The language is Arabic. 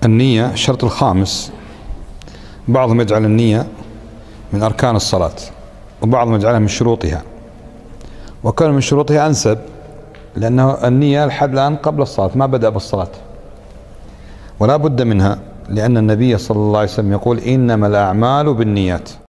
النية الشرط الخامس. بعضهم يجعل النية من أركان الصلاة، وبعضهم يجعلها من شروطها، وكان من شروطها أنسب، لأنه النية لحد الآن قبل الصلاة، ما بدأ بالصلاة ولا بد منها، لأن النبي صلى الله عليه وسلم يقول إنما الأعمال بالنيات.